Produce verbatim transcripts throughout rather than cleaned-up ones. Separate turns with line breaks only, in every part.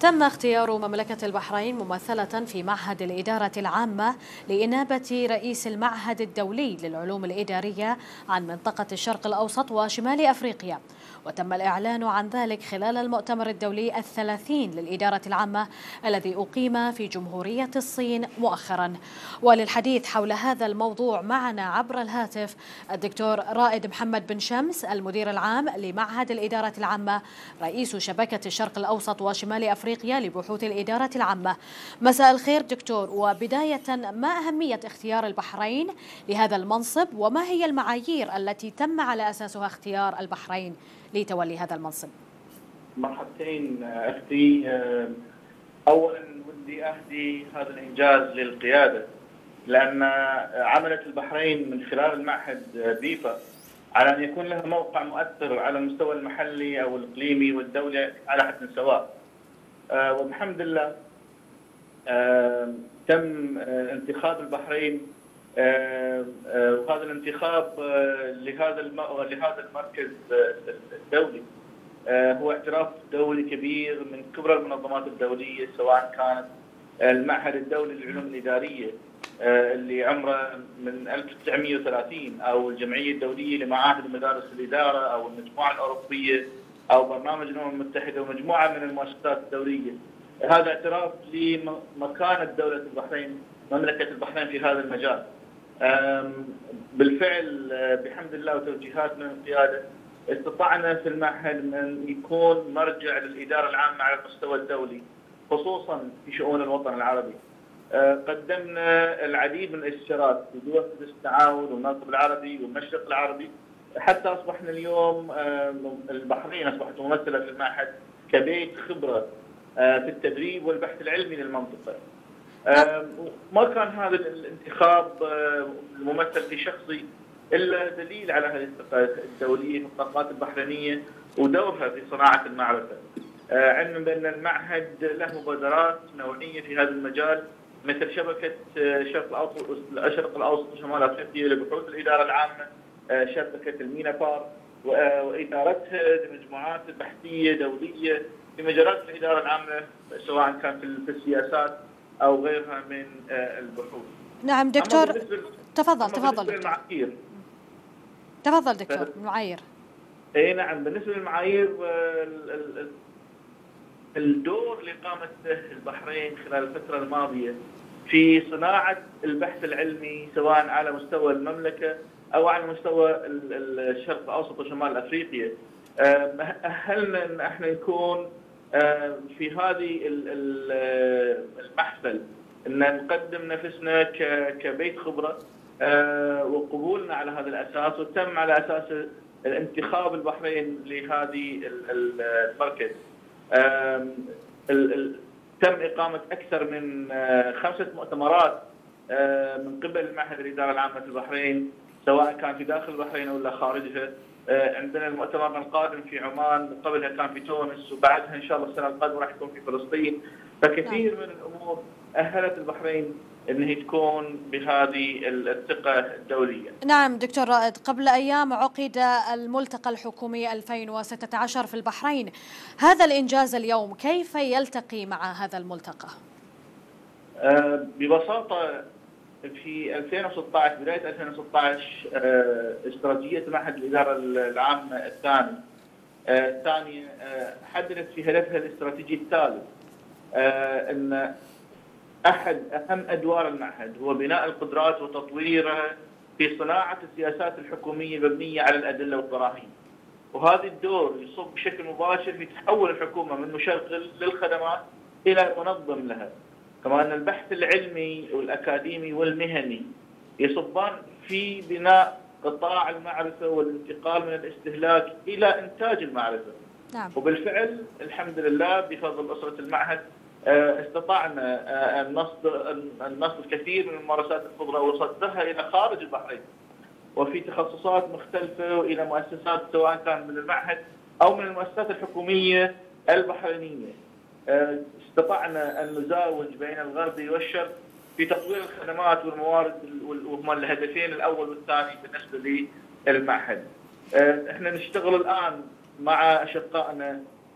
تم اختيار مملكة البحرين ممثلة في معهد الإدارة العامة لإنابة رئيس المعهد الدولي للعلوم الإدارية عن منطقة الشرق الأوسط وشمال أفريقيا، وتم الإعلان عن ذلك خلال المؤتمر الدولي الثلاثين للإدارة العامة الذي أقيم في جمهورية الصين مؤخرا. وللحديث حول هذا الموضوع معنا عبر الهاتف الدكتور رائد محمد بن شمس، المدير العام لمعهد الإدارة العامة، رئيس شبكة الشرق الأوسط وشمال أفريقيا لبحوث الإدارة العامة. مساء الخير دكتور، وبداية ما أهمية اختيار البحرين لهذا المنصب، وما هي المعايير التي تم على أساسها اختيار البحرين لتولي هذا المنصب؟
مرحبتين أختي. أولا ودي أهدي هذا الإنجاز للقيادة، لأن عملت البحرين من خلال المعهد بيفا على أن يكون لها موقع مؤثر على المستوى المحلي أو الإقليمي والدولي على حد سواء. آه والحمد لله آه تم آه انتخاب البحرين، آه آه وهذا الانتخاب آه لهذا لهذا المركز آه الدولي آه هو اعتراف دولي كبير من كبرى المنظمات الدولية، سواء كانت المعهد الدولي للعلوم الإدارية آه اللي عمره من ألف وتسعمئة وثلاثين، أو الجمعية الدولية لمعاهد ومدارس الإدارة، أو المجموعة الأوروبية، أو برنامج الأمم المتحدة، ومجموعة من المؤسسات الدولية. هذا اعتراف لمكانة دولة البحرين، مملكة البحرين في هذا المجال. بالفعل بحمد الله وتوجيهات من القيادة استطعنا في المعهد أن يكون مرجع للإدارة العامة على المستوى الدولي، خصوصا في شؤون الوطن العربي. قدمنا العديد من الاستشارات في دول التعاون والمغرب العربي والمشرق العربي، حتى اصبحنا اليوم البحرين اصبحت ممثله في المعهد كبيت خبره في التدريب والبحث العلمي للمنطقه. ما كان هذا الانتخاب الممثل في شخصي الا دليل على هذه الثقه الدوليه في الطاقات البحرينيه ودورها في صناعه المعرفه. علما بان المعهد له مبادرات نوعيه في هذا المجال، مثل شبكه شرق الاوسط الشرق الاوسط وشمال افريقيا لبحوث الاداره العامه، شبكه المينابار وادارتها لمجموعات بحثيه دوليه في مجالات الاداره العامه، سواء كان في السياسات او غيرها من البحوث.
نعم دكتور، تفضل تفضل
بالنسبه للمعايير
تفضل دكتور. المعايير
اي نعم، بالنسبه للمعايير الدور اللي قامت به البحرين خلال الفتره الماضيه في صناعه البحث العلمي، سواء على مستوى المملكه او على مستوى الشرق الاوسط وشمال افريقيا، اهلنا ان احنا نكون في هذه المحفل، ان نقدم نفسنا كبيت خبره، وقبولنا على هذا الاساس، وتم على اساس الانتخاب البحرين لهذه المركز. تم اقامه اكثر من خمسه مؤتمرات من قبل معهد الاداره العامه في البحرين، سواء كان في داخل البحرين ولا خارجها. عندنا المؤتمر القادم في عمان، وقبلها كان في تونس، وبعدها ان شاء الله السنه القادمه راح يكون في فلسطين. فكثير من الامور اهلت البحرين ان هي تكون بهذه الثقه الدوليه.
نعم دكتور رائد، قبل ايام عقد الملتقى الحكومي ألفين وستة عشر في البحرين. هذا الانجاز اليوم كيف يلتقي مع هذا الملتقى؟
أه ببساطه في ألفين وستة عشر، بدايه ألفين وستة عشر، أه استراتيجيه معهد الاداره العامه الثاني أه الثانيه أه حددت في هدفها الاستراتيجي الثالث أه ان احد اهم ادوار المعهد هو بناء القدرات وتطويرها في صناعه السياسات الحكوميه مبنيه على الادله والبراهين. وهذا الدور يصب بشكل مباشر في تحول الحكومه من مشغل للخدمات الى منظم لها. كما ان البحث العلمي والاكاديمي والمهني يصبان في بناء قطاع المعرفه والانتقال من الاستهلاك الى انتاج المعرفه.
نعم.
وبالفعل الحمد لله بفضل اسره المعهد استطعنا ان نصدر ان نصل الكثير من الممارسات الخضراء وصدرها الى خارج البحرين، وفي تخصصات مختلفه والى مؤسسات سواء كان من المعهد او من المؤسسات الحكوميه البحرينيه. استطعنا ان نزاوج بين الغربي والشرق في تطوير الخدمات والموارد، وهما الهدفين الاول والثاني بالنسبه للمعهد. احنا نشتغل الان مع اشقائنا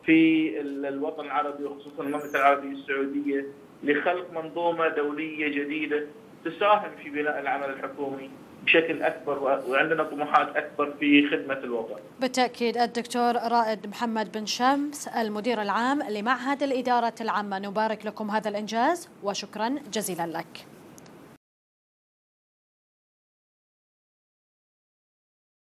في الوطن العربي وخصوصا المملكة العربية السعودية لخلق منظومة دولية جديدة تساهم في بناء العمل الحكومي بشكل أكبر، وعندنا طموحات أكبر في خدمة الوطن.
بالتأكيد. الدكتور رائد محمد بن شمس المدير العام لمعهد الإدارة العامة، نبارك لكم هذا الإنجاز وشكرا جزيلا لك.